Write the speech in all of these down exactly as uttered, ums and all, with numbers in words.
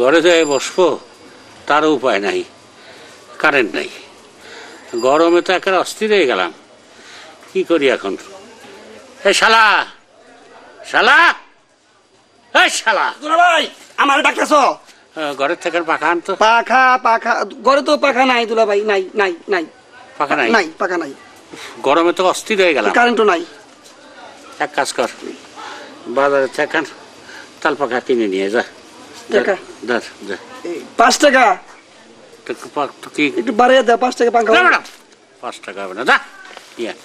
ঘরে যেয়ে বসবো তারও উপায় নাই, কারেন্ট নাই, গরমে তো একেবারে অস্থির হয়ে গেলাম। কি করি এখন? এ শালা, শালা, এই শালা। দুলা ভাই আমার ডাকতেছ? ঘরের থেকে পাখা আনতো। পাখা পাখা ঘরে তো পাখা নাই দুলা ভাই, নাই নাই নাই পাখা নাই? নাই পাখা নাই। গরমে তো অস্থির হয়ে গেলাম। কারেন্টও নাই। এক কাজ কর, বাজারে থেকে তাল পাখা কিনে নিয়ে যা। টাকা ধর যা। পাঁচ টাকা কি একটু বাড়িয়ে দে, পাঁচ টাকা পাখা। পাঁচ টাকা হবে না, যা। ইয়া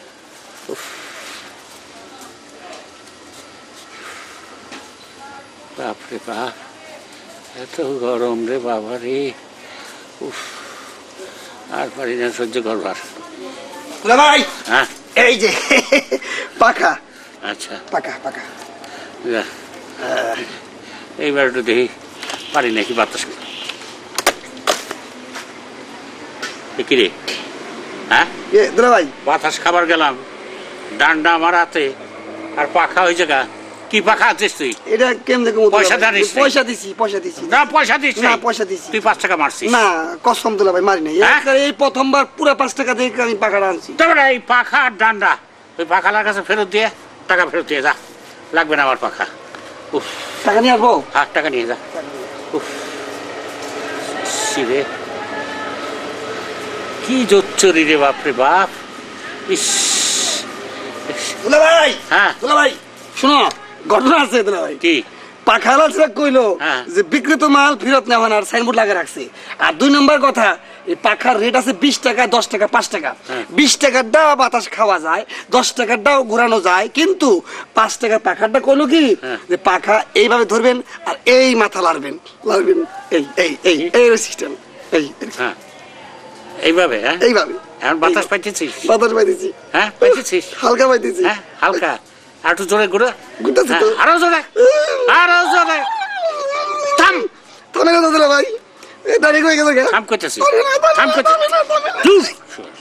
বাপরে বাপ, এত গরম রে বাবা রে। উফ, আর পারি না সহ্য করবার। দুলা ভাই হ্যাঁ এই যে পাখা। আচ্ছা পাখা পাখা যা। এইবার একটু দেখি পারি নাকি বাতাস। কি রে? হ্যাঁ দুলা ভাই বাতাস খাবার গেলাম, ডান্ডা আমার হাতে আর পাখা হয়ে জায়গা। কি পাখা আছিস তুই? এটা কেমনে পয়সা জানিস? পয়সা দিছি পয়সা দিছি না পয়সা দিস না পয়সা দিছি। তুই পাঁচ টাকা মারছিস? না কসম দুলা ভাই মারি নাই, এই প্রথমবার পুরো পাঁচ টাকা দিয়ে আমি পাখাটা আনছি। তারপরে এই পাখা আর ডান্ডা ওই পাখালার কাছে ফেরত দিয়ে টাকা ফেরত দিয়ে যা, লাগবে না আমার পাখা। উফ, টাকা নিয়ে আসবো? হাত টাকা নিয়ে যা। উফ রে, কি জোচ্চরি রে বাপরে বাপ। ইস দুলা ভাই হ্যাঁ দুলা ভাই শোনো, ঘটনা আছে দুলা ভাই। কি? পাখালা কইলো হ্যাঁ। যে বিক্রিত মাল ফেরত নেওয়া না, সাইনবোর্ড লাগা রাখছে। আর দুই নম্বর কথা, এই পাখার রেট আছে বিশ টাকা, দশ টাকা, পাঁচ টাকা। বিশ টাকার ডাও বাতাস খাওয়া যায়, দশ টাকার ডাও ঘোরানো যায়, কিন্তু পাঁচ টাকার পাখাটা কইলো কি যে পাখা এইভাবে ধরবেন আর এই মাথা লাড়বেন লাড়বেন এই এই এই এই সিস্টেম এই হ্যাঁ এইভাবে। হ্যাঁ এইভাবে। এখন বাতাস পাইতেছিস? বাতাস পাইতেছি। হ্যাঁ পাইতেছিস? হালকা পাইতেছি। হ্যাঁ হালকা, আর একটু জোরে ঘুরে। ঘুরতেছি তো। আরো জোরে, আরো জোরে। থাম থামে না দুলা ভাই, এই দাঁড়িয়ে কই গেছে? থাম করতেছিস? থাম করতেছিস?